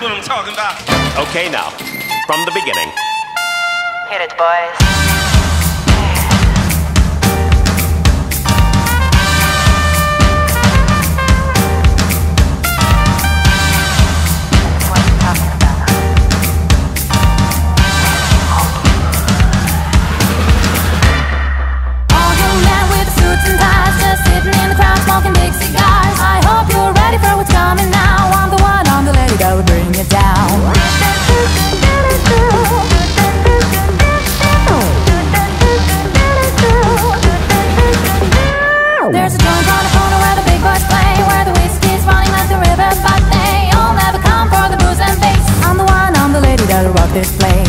what I'm talking about. Okay, now, from the beginning. Hit it, boys. Smoking big cigars. I hope you're ready for what's coming now. I'm the one, I'm the lady that will bring it down. There's a joint on the corner where the big boys play, where the whiskey's running like the river, but they all never come for the booze and bass. I'm the one, I'm the lady that'll rock this place.